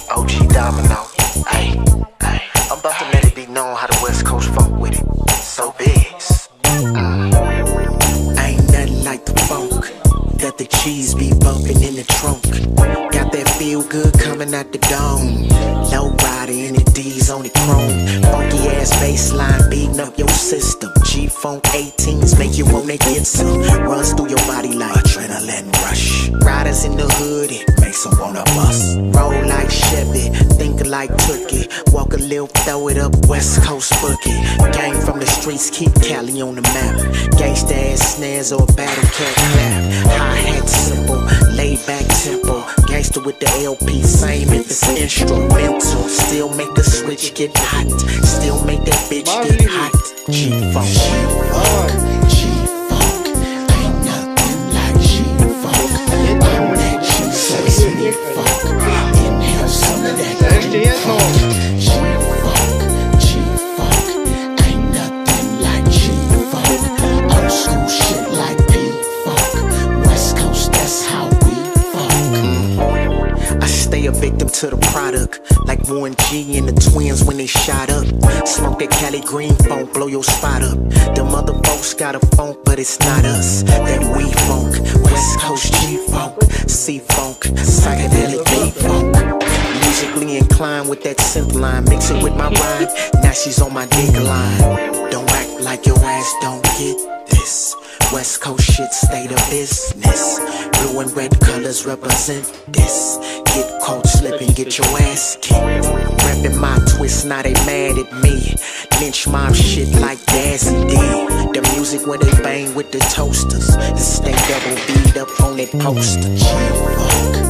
OG Domino. Ay, ay. I'm about to let it be known how the West Coast funk with it. So big. Ain't nothing like the funk that the cheese be bumping in the trunk. Got that feel good coming out the dome. Low rider in the D's on the chrome. Funky ass bass line beating up your system. G-Funk 18s make you wanna get some. Runs through your body like adrenaline rush. Riders in the hood, it makes them wanna bust. Roll like Chevy, think like Tookie. Walk a little, throw it up, West Coast boogie. Gang from the streets, keep Cali on the map. Gangsta ass snares or battle cat clap. Hi-hat simple, laid back tempo. Gangsta with the LP, same if it's instrumental. Still make the switch get hot. Still make that bitch get hot. G-Funk, G-Funk, G-Funk. Ain't nothing like G-Funk. I'm that G-Sexy funk. Inhale some of that G-Funk. G-Funk, G-Funk. Ain't nothing like G-Funk. Old school shit like P-Funk. West Coast, that's how we funk. I stay a victim to the product, like Warren G and the twins when they shot up. Smoke that Cali green funk, blow your spot up. Them other folks got a funk, but it's not us. That we funk, West Coast G-Funk, C-Funk, psychedelic B-Funk. Musically inclined with that synth line, mix it with my rhyme, now she's on my dick line. Don't act like your ass don't get this. West Coast shit, state of business. Blue and red colors represent this. Get caught slipping, get your ass kicked. Rapping my twist, now they mad at me. Lynch mob shit like Dazzy D. The music where they bang with the toasters. The stank double beat up on that poster. G-Funk.